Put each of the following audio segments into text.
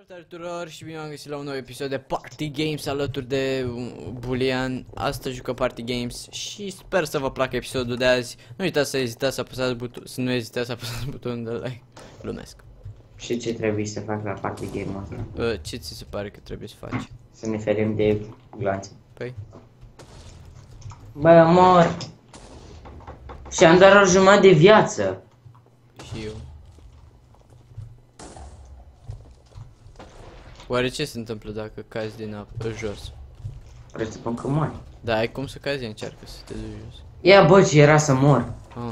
Salutare tuturor și bine am găsit la un nou episod de Party Games alături de Bulian. Astăzi jucăm Party Games și sper să vă placă episodul de azi. Nu uitați să ezitați să apăsați butonul, să nu ezitați să apăsați butonul de like. Glumesc. Și ce trebuie să fac la Party Game-ul ăsta? Ce ți se pare că trebuie să faci? Să ne ferim de gloanțe. Păi? Bă, mor! Și am doar o jumătate de viață. Și eu. Oare ce se întâmplă dacă cazi din apă jos? Presupun că mori. Da, ai cum să cazi, încearcă să te duci jos. Ia bă, ce era să mor. Ah.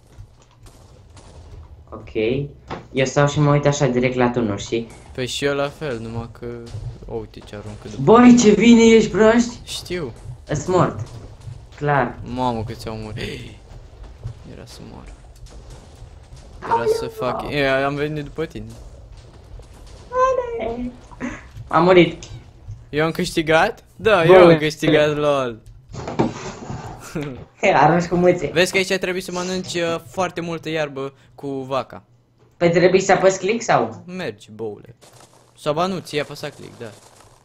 Ok. Eu stau și mă uit așa direct la tunul, știi? Păi și eu la fel, numai că... O, uite ce aruncă după. Băi, ce vine, ești proști? Știu. Îs mort. Clar. Mamă, câți au murit. Era să mor. Era să fac... am venit după tine. Am murit. Eu am câștigat? Da, Bă, eu am câștigat, lol. Arunci cu mâțe. Vezi că aici trebuie să mănânci foarte multă iarbă cu vaca. Păi trebuie să apăs click sau? Mergi, boule. Sau ba nu, ți-ai apăsat click, da.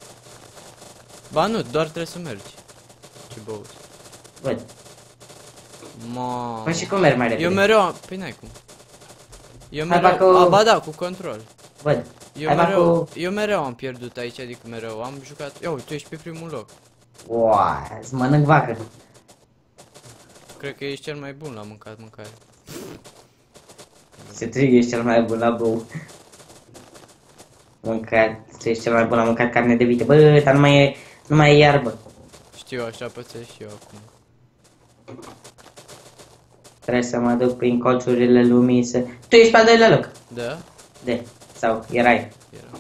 Ba nu, doar trebuie să mergi. Ce boule. Văd. Mamă. Păi și cum merg mai repede? Eu mereu am... Păi n-ai cum. Eu Hai, mereu... fac o- Ba da, cu control. Văd. Eu mereu am pierdut aici, adică mereu am jucat... Ia, tu ești pe primul loc. Uaa, îți mănânc vacă. Cred că ești cel mai bun la mâncat mâncare. Se tu ești cel mai bun la bău. Mâncat, tu ești cel mai bun la mâncat carne de vită. Bă, dar nu mai e iarbă. Știu, așa pățesc și eu acum. Trebuie să mă duc prin colțurile lumii să... Tu ești pe al doilea loc. Da? De, sau erai. Era.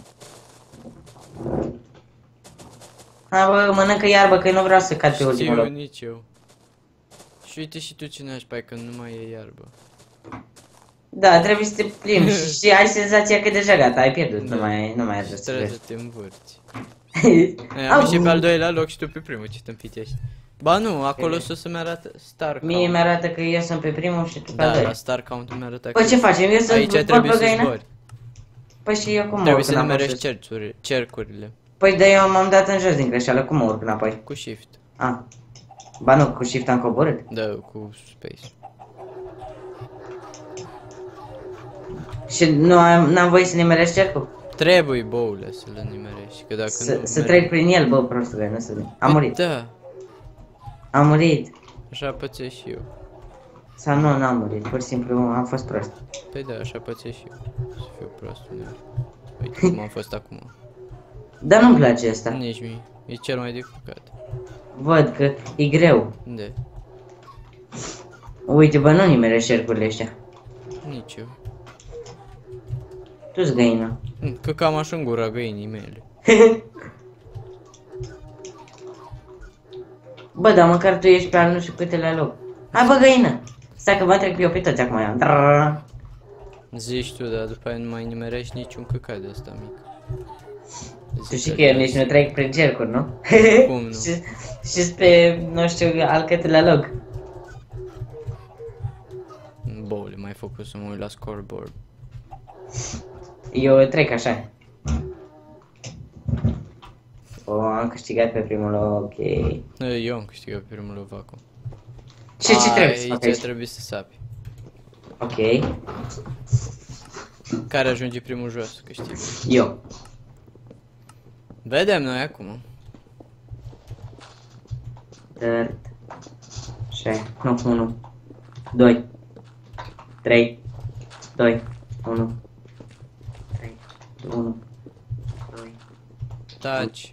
Ha, bă, mănâncă iarbă, că nu vreau să cad pe ultimul Știu, loc. nici eu. Și uite și tu ce nașpa, că nu mai e iarbă. Da, trebuie să te plimbi și ai senzația că deja gata, ai pierdut, Da. nu mai ai Și să trebuie să vezi. te învârți. Am ieșit pe al doilea loc și tu pe primul, ce tâmpit ești. Ba nu, acolo sus să-mi arată star Mie count. mi-arată că eu sunt pe primul și tu pe al Da, la doilea. star count mi arată Păi că... ce facem? Eu Aici sunt trebuie pe să găină? zbori. Păi și eu cum mă Trebuie urc să înapoi nimerești sus? cercurile. Păi de eu m-am dat în jos din greșeală, cum mă urc înapoi? Cu shift. Ah. Ba nu, cu shift am coborât. Da, cu space. Și n-am voie să nimerești cercul? Trebuie, boule, să le nimerești, că dacă nu... Să trec prin el, bă, prostule, nu să... Am murit. Da, Am murit. așa pățesc și eu. Sau nu, n-am murit, pur și simplu am fost prost. Păi da, așa pățesc și eu. Să fiu prost uneori. Uite cum am fost acum. Dar nu-mi place asta. Nici mie. E cel mai dificat. Văd că e greu. De? Uite, bă, nu nimerești cercurile ăștia. Nici eu. Tu-ți găină. Că cam așa în gura găinii mele. Bă, dar măcar tu ești pe al nu știu câtelea loc. Hai, bă, găină! Stai că vă trec pe eu pe toți acum. Zici tu, dar după aia nu mai nimerești niciun căcat de ăsta mic. Tu știi că eu nici nu trec prin cercuri, nu? Cum nu? Și pe, nu știu, al câtelea loc. Boule, mai făcut să mă uit la scoreboard. Eu trec așa. O, am câștigat pe primul loc, ok. Eu am câștigat pe primul loc acum. Ce trebuie să fac aici? aici? Trebuie să sapi. Ok, Care ajunge primul jos, câștigă. eu. Vedem noi acum. Dirt. 6, nu, 1, 2, 3, 2, 1, 3, 1, 2. Taci.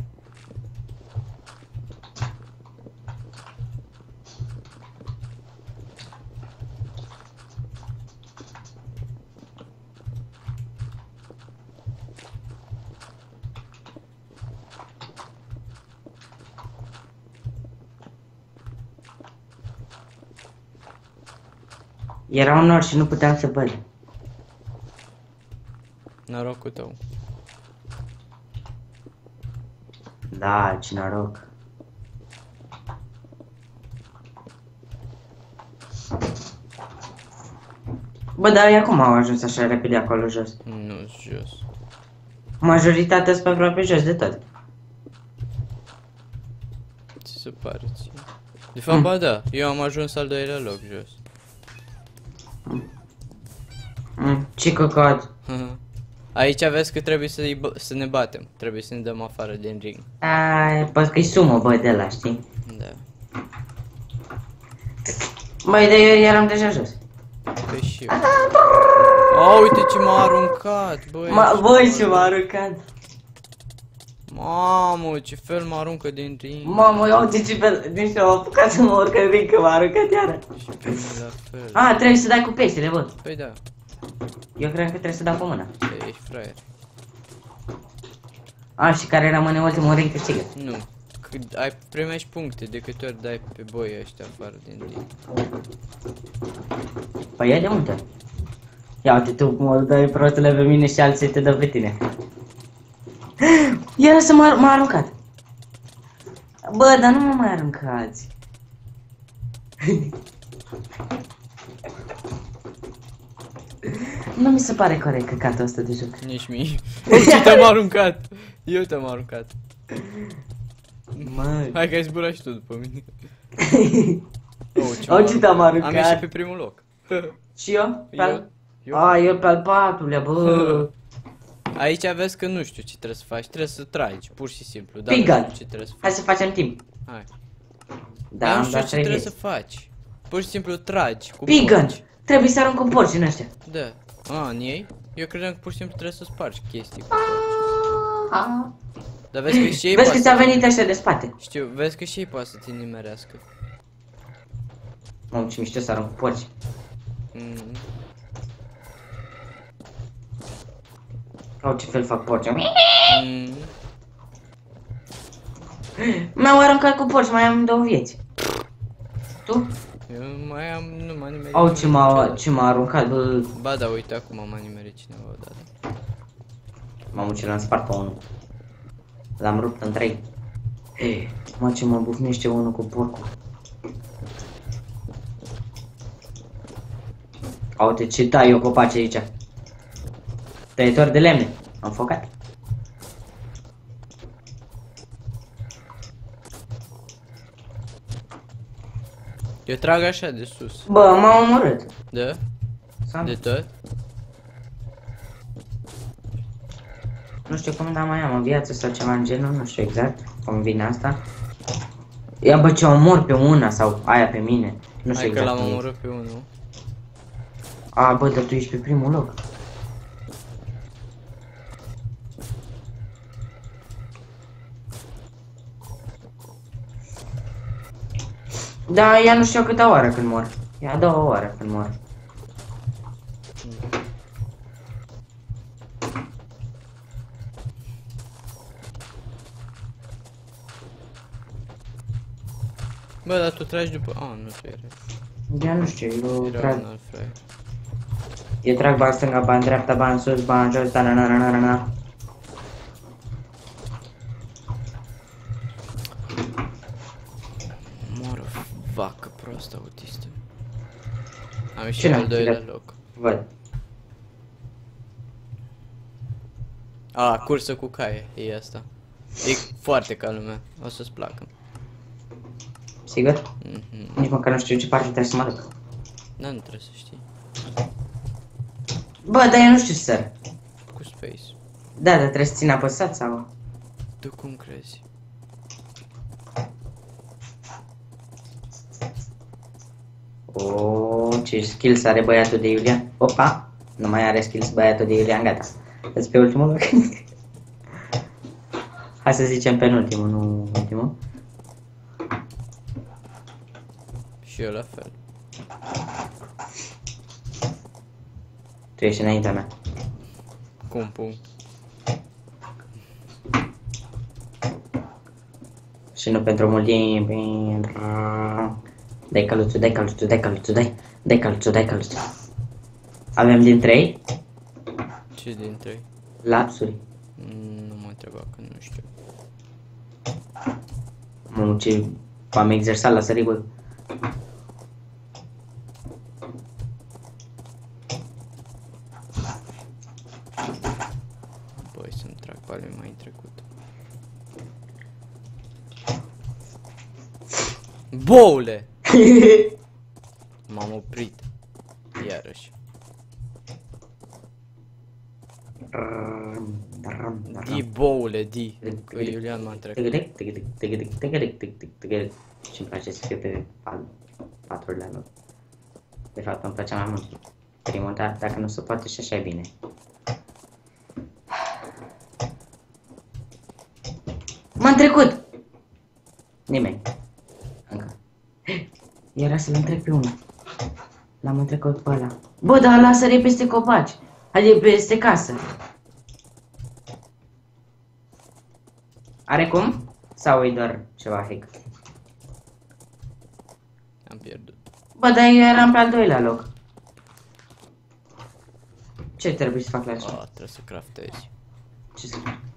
Era un nor și nu puteam să văd. Norocul tău. Da, ce noroc. Bă, dar acum au ajuns așa repede acolo jos. Nu jos. Majoritatea sunt pe aproape jos de tot. Ce se pare ție? De fapt, ba da, eu am ajuns al doilea loc jos. Ce căcat. Aici vezi că trebuie să ne batem. Trebuie să ne dăm afară din ring. Ai, poate că-i sumă, bă, de la, știi? Da. Băi, de eu eram deja jos. Păi și eu. Oh, uite ce m-a aruncat, băi. Băi, ce m-a aruncat. Mamă, ce fel mă aruncă din ring. Mamă, ia uite ce fel, nici nu am apucat să mă urc în ring, că m-a aruncat iară. Și pe mine la fel. A, trebuie să dai cu peștele, bă. Păi da, Eu cred că trebuie să dau cu mâna. ești fraier. A, și care rămâne ultimul ring câștigă. Nu. Primești puncte de câte ori dai pe boi ăștia afară din ring. Păi ia de multe. Ia uite tu, mă dai prostule pe mine și alții te dă pe tine. Ia să m-a aruncat. Bă, dar nu mă mai aruncați. Nu mi se pare corect căcatul ăsta de joc. Nici mie. Ce te-am aruncat? Eu te-am aruncat. Măi. Hai că ai zburat și tu după mine. Oh, ce te-am aruncat? Am ieșit pe primul loc. Și eu? Eu? A, eu pe al patrulea, bă. Aici vezi că nu știu ce trebuie să faci, trebuie să tragi, pur și simplu. Dar Pigan. nu știu ce trebuie să Hai faci. să facem timp. Hai. Da, Dar nu am știu dat ce trebuie 3 să faci. Pur și simplu tragi cu Pigan! porci. Trebuie să arunc cu porci în ăștia. Da. A, în ei? Eu credeam că pur și simplu trebuie să spargi chestii. Dar vezi că și ei Vezi că poate ți-a să- venit ăștia de spate. Știu, vezi că și ei poate să te nimerească. Mamă, ce mișto să arunc cu porci. Mm. Au, ce fel fac porci. Mm. Mi-au aruncat cu porci, mai am 2 vieți. Tu? Eu mai am, nu m-a nimerit. Au, niciodată. ce m-a aruncat, bă. Ba da, uite, acum m-a nimerit cineva odată. Mamă, ce l-am spart pe unul. L-am rupt în 3. Mă, ce mă bufnește unul cu porcul. Uite ce tai eu copaci aici. Tăietor de lemne. Am focat. Eu trag așa de sus. Bă, m-am omorât. Da? Sau- De tot? Nu știu cum, dar mai am în viață sau ceva în genul, nu știu exact cum vine asta. Ia bă, ce omor pe una sau aia pe mine. Nu știu Hai că exact l-am cum e. omorât pe unul. A, bă, dar tu ești pe primul loc. Da, ea nu știu câta oară când mor. Ia 2 ore când mor. Bă, dar tu tragi după... Ah, nu tu erai. Ea nu știu, eu Era trag. un alt fraier. Eu trag bani stânga, bani dreapta, bani sus, bani jos, da na na na na na. Mor o vacă proastă autistă. Am ieșit Cine? al doilea Cine? loc. Văd. A, cursă cu caie, e asta. E foarte ca lumea, o să-ți placă. Sigur? Mhm. Nici măcar nu știu ce parte trebuie să mă duc. Dar nu trebuie să știi. Bă, dar eu nu știu să sar. Cu space. Da, dar trebuie să țin apăsat sau... Tu cum crezi? O, ce skills are băiatul de Iulian. Opa, nu mai are skills băiatul de Iulian, gata. Îți pe ultimul loc. Hai să zicem penultimul, nu ultimul. Și eu la fel. Tu ești înaintea mea. Cum pun? Și nu pentru mult timp. Dai căluțul, dai căluțul, dai căluțul, dai. Dai căluțul, dai căluțul. Avem din 3 Ce dintre ei? lapsuri. Nu mă întreba că nu știu. Mă, ce am exersat la sărigul. Băi, să-mi trag Cu ale mai trecut. Boule! M-am oprit. Iarăși. Di, boule, di. Că Iulian m-a trecut. Și-mi place să fie pe paturile lor. De fapt, îmi place mai mult primul, dar dacă nu se poate și așa e bine. M-am trecut! Nimeni. Încă. Era să-l întreb pe unul. L-am întrecut pe ăla. Bă, dar ăla sări peste copaci. Adică peste casă. Are cum? Sau e doar ceva hack? Am pierdut. Bă, dar eu eram pe al doilea loc. Ce trebuie să fac la ce? Trebuie să craftezi. Ce să fac?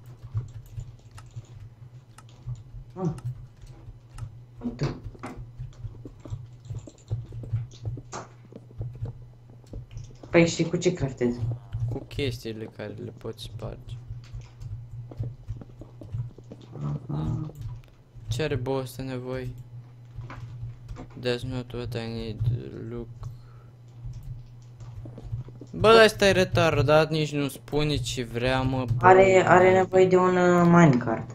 Uite. Păi și cu ce craftezi? Cu chestiile care le poți sparge. Ce are boss de nevoie? That's not what I need. Look. Bă, dar ăsta e retardat, nici nu spune ce vrea, mă. Bă. Are nevoie de un minecart.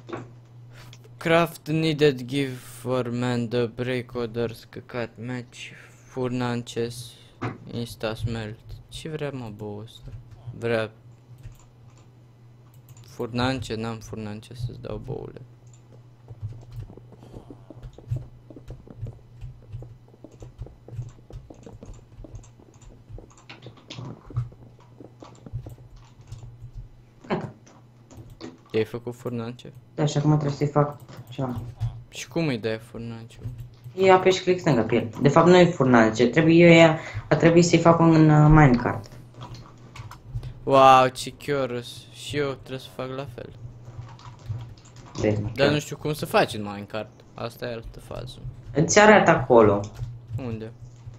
Craft needed give for man the break orders căcat match furnances insta smelt. Ce vrea, mă, bă, ăsta? Vrea furnance, n-am furnance să-ți dau boule. Gata. I-ai făcut furnance? Da, și acum trebuie să-i fac ceva. Și cum îi dai furnance? Eu apeși click stânga pe el. De fapt nu e furnance, a trebuit să-i fac un minecart. Wow, ce curios. Și eu trebuie să fac la fel. Vezi, Dar nu știu cum să faci în Minecraft. Asta e altă fază. îți arată acolo. Unde?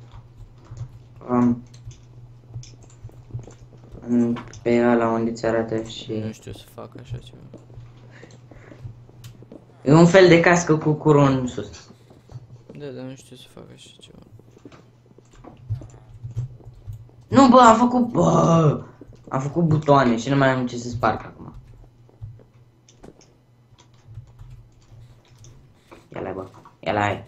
Pe ăla unde ți arată și... Nu știu să fac așa ceva. E un fel de cască cu curul în sus. Da, dar nu știu să fac așa ceva. Nu, bă, am făcut butoane și nu mai am ce să sparg acum. Ia-l-ai, bă, ia-l-ai.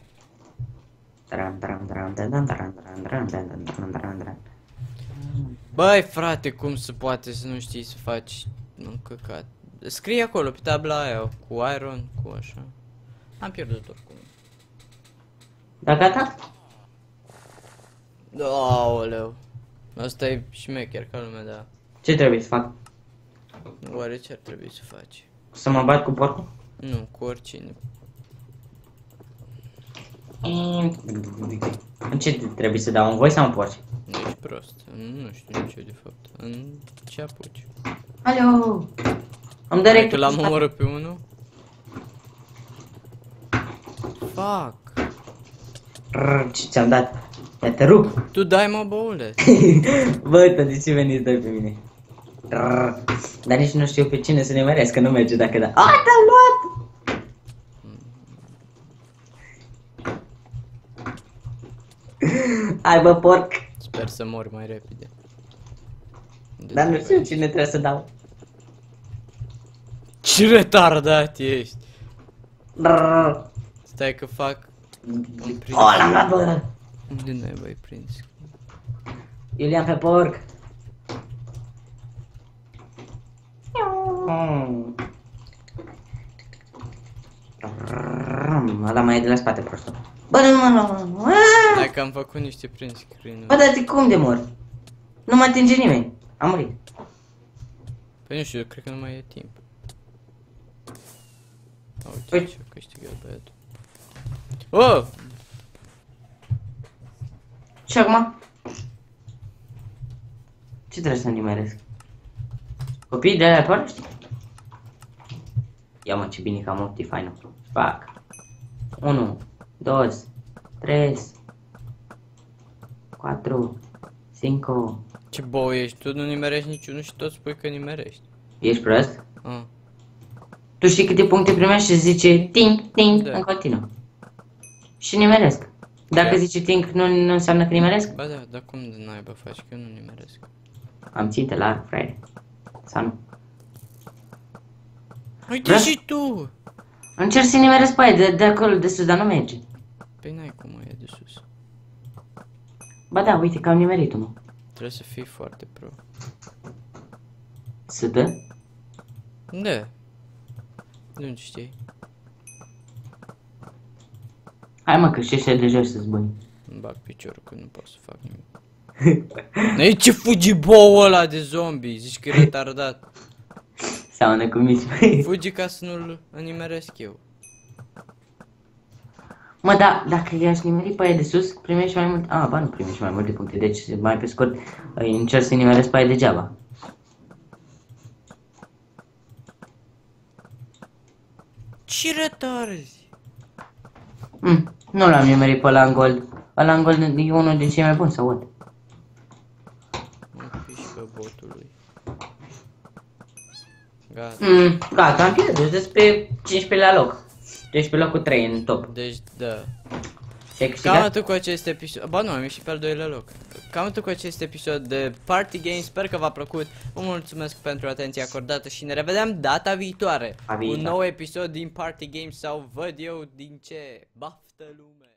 Băi, frate, cum se poate să nu știi să faci un căcat? Scrie acolo pe tabla aia cu iron, cu așa. Am pierdut oricum. Da, gata? Aoleu. Asta e șmecher ca lumea, da. Ce trebuie să fac? Oare ce ar trebui să faci? Să mă bat cu porcul? Nu, cu oricine. În ce trebuie să dau? În voi sau în porci? Nu ești prost. Nu știu nici eu de fapt. În ce apuci? Alo! Îmi dă Hai rectul. că l-am omorât pe unul? Fuck! Ce ți-am dat? Ia te rup! Tu dai, mă, băule! Bă, de ce veniți doi pe mine? Dar nici nu știu pe cine să ne măresc, că nu merge dacă da. A, te-am luat! Hai, bă, porc! Sper să mori mai repede. Dar nu știu cine trebuie să dau. Ce retardat ești! Stai că fac... Oh, l-am luat, bă! Unde n-ai, băi, prins? Iulian pe porc! Ăla mai e de la spate, prostul. Bă, nu. Hai că am făcut niște print screen-uri. Bă, dar cum de mor? Nu mă atinge nimeni. Am murit. Păi nu știu, eu cred că nu mai e timp. Uite Păi- ce a câștigat băiatul. Oh! Și acum? Ce trebuie să nimeresc? Copiii de aia pe știi? Ia mă, ce bine că am Optifine. Fac. 1, 2, 3, 4, 5. Ce bou ești, tu nu nimerești niciunul și tot spui că nimerești. Ești prost? Ah. Tu știi câte puncte primești și zice ting, ting, Da. în continuu. Și nimeresc. Dacă Da. zice ting, nu înseamnă că nimeresc? Ba da, dar cum de naiba faci? Că eu nu nimeresc. Am ținte la arc, frate. Sau nu? Uite Vreau- și tu! Încerc să nimeresc pe aia de acolo de sus, dar nu merge. Păi n-ai cum e de sus. Ba da, uite că am nimerit-o, mă. Trebuie să fii foarte pro. Să dă? Da. De unde știi? Hai mă, că și ăștia de jos să-ți buni. Îmi bag piciorul că nu pot să fac nimic. Ei, ce fugi boul ăla de zombie? Zici că e retardat. Seamănă cu mici. Fugi ca să nu-l nimeresc eu. Mă, da, dacă i-aș nimeri pe aia de sus, primești mai mult... ba, nu primești mai multe puncte, deci mai pe scurt încerc să nimeresc pe aia degeaba. Ce retarzi? Nu l-am nimerit pe ăla în gold. Ăla în gold e unul din cei mai buni, sau what? Mă piși pe botul lui. Gata. Gata, am pierdut, despre 15 la loc. Deci pe locul 3 în top. Deci, da. Și ai Cam câștigat? atât cu acest episod. Ba nu, am ieșit pe al doilea loc. Cam atât cu acest episod de Party Games. Sper că v-a plăcut. Vă mulțumesc pentru atenția acordată și ne revedem data viitoare. A Cu un viitoare. nou episod din Party Games sau văd eu din ce. Baftă lume!